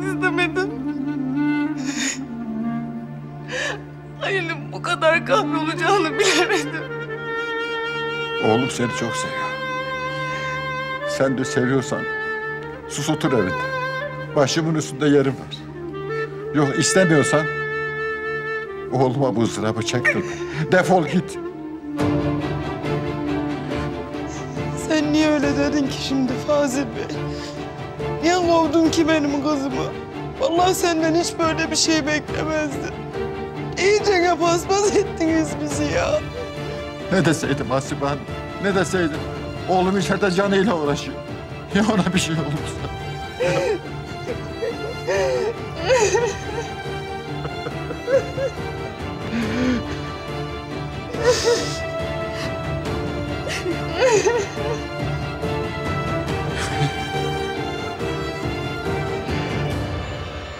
istemedim. Halil'in bu kadar kahrolacağını bilemedim. Oğlum seni çok seviyor. Sen de seviyorsan sus otur evinde. Başımın üstünde yerim var. Yok istemiyorsan oğluma bu ızdırabı çektirme. Defol git. Sen niye öyle dedin ki şimdi Fazıl Bey? Niye kovdun ki benim kızımı? Vallahi senden hiç böyle bir şey beklemezdim. İyice paspas ettiniz bizi ya. Ne deseydim Hasibe Hanım? Ne deseydim? Oğlum içeride canıyla uğraşıyor. Ya ona bir şey olursa?